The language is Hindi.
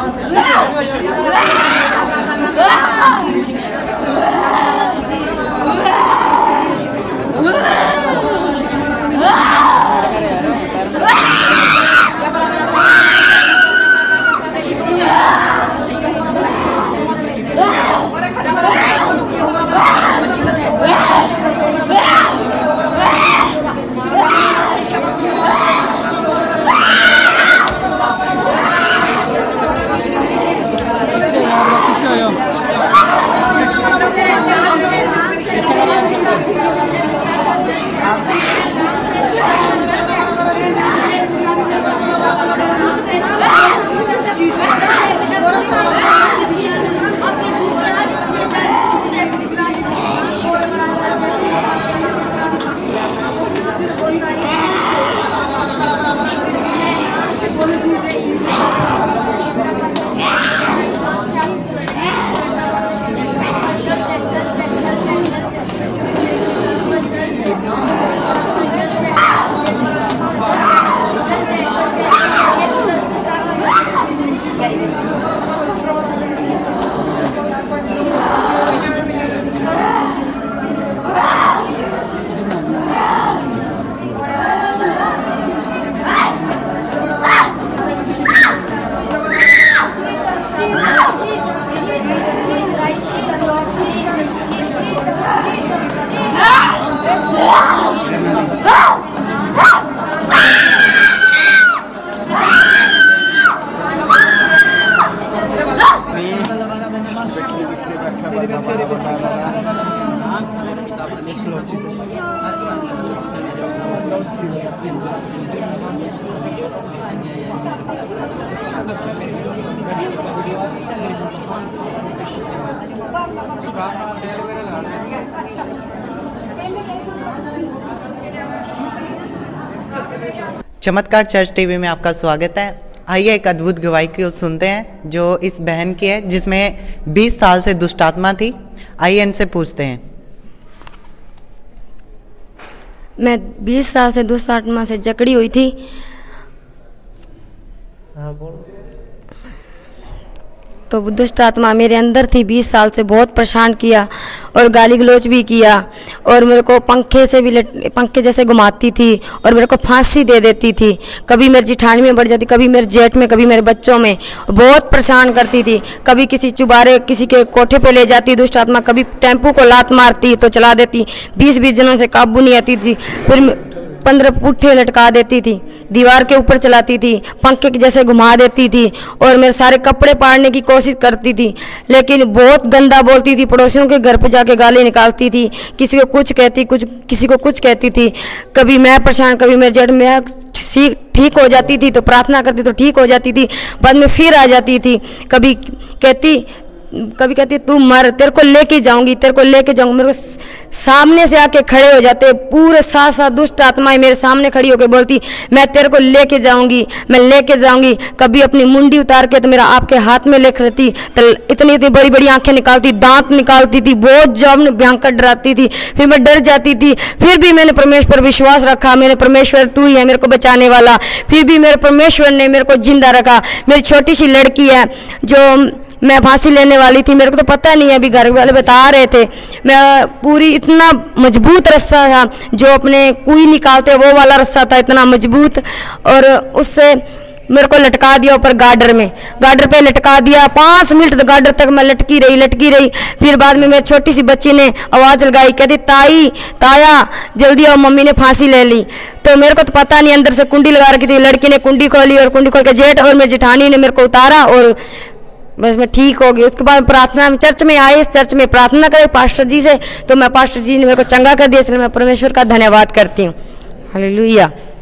चमत्कार चर्च टीवी में आपका स्वागत है। आइए एक अद्भुत गवाही को सुनते हैं जो इस बहन की है, जिसमें 20 साल से दुष्ट आत्मा थी। आइए इनसे पूछते हैं। मैं 20 साल से दुष्ट आत्मा से जकड़ी हुई थी। तो दुष्ट आत्मा मेरे अंदर थी, 20 साल से बहुत परेशान किया और गाली गलौज भी किया और मेरे को पंखे जैसे घुमाती थी और मेरे को फांसी दे देती थी। कभी मेरी जिठानी में बढ़ जाती, कभी मेरे जेठ में, कभी मेरे बच्चों में। बहुत परेशान करती थी। कभी किसी चुबारे किसी के कोठे पे ले जाती दुष्ट आत्मा, कभी टेम्पू को लात मारती तो चला देती। 20 जनों से काबू नहीं आती थी। फिर 15 पुट्ठे लटका देती थी, दीवार के ऊपर चलाती थी, पंखे के जैसे घुमा देती थी और मेरे सारे कपड़े पाड़ने की कोशिश करती थी। लेकिन बहुत गंदा बोलती थी, पड़ोसियों के घर पे जाके गाली निकालती थी, किसी को कुछ कहती, किसी को कुछ कहती थी। कभी मैं परेशान, कभी मेरे जेठ में ठीक हो जाती थी तो प्रार्थना करती तो ठीक हो जाती थी, बाद में फिर आ जाती थी। कभी कहती तू मर, तेरे को लेके जाऊंगी, तेरे को लेके जाऊंगी। मेरे को सामने से आके खड़े हो जाते पूरे 7 दुष्ट आत्माएं मेरे सामने खड़ी होकर बोलती मैं तेरे को लेके जाऊंगी, मैं लेके जाऊंगी। कभी अपनी मुंडी उतार के तो मेरा आपके हाथ में लेकर रहती, तो इतनी बड़ी बड़ी आंखें निकालती, दांत निकालती थी, बहुत जब भयंकर डराती थी। फिर मैं डर जाती थी। फिर भी मैंने परमेश्वर पर विश्वास रखा, मैंने परमेश्वर तू ही है मेरे को बचाने वाला। फिर भी मेरे परमेश्वर ने मेरे को जिंदा रखा। मेरी छोटी सी लड़की है जो मैं फांसी लेने वाली थी, मेरे को तो पता नहीं है, अभी घर वाले बता रहे थे। मैं पूरी इतना मजबूत रस्सा था जो अपने कुई निकालते वो वाला रस्सा था, इतना मजबूत। और उससे मेरे को लटका दिया ऊपर गार्डर पे लटका दिया। 5 मिनट गार्डर तक मैं लटकी रही। फिर बाद में मेरी छोटी सी बच्ची ने आवाज़ लगाई, कहती ताया जल्दी आओ, मम्मी ने फांसी ले ली। तो मेरे को तो पता नहीं, अंदर से कुंडी लगा रखी थी, लड़की ने कुंडी खोली और कुंडी खोल के जेठ और मेरी जेठानी ने मेरे को उतारा और बस मैं ठीक हो गई। उसके बाद प्रार्थना में चर्च में आए, इस चर्च में प्रार्थना करे पास्टर जी से, तो मैं पास्टर जी ने मेरे को चंगा कर दिया, इसलिए मैं परमेश्वर का धन्यवाद करती हूँ। हालेलुया।